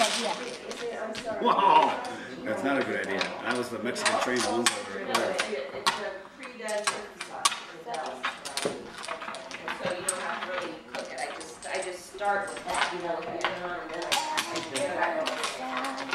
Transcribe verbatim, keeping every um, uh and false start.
idea. Wow, that's not a good idea. That was the Mexican train the ones that were there. It's a pre-done sauce. So you don't have to really cook it. I just I just start with that, you know, like I put it on and then I I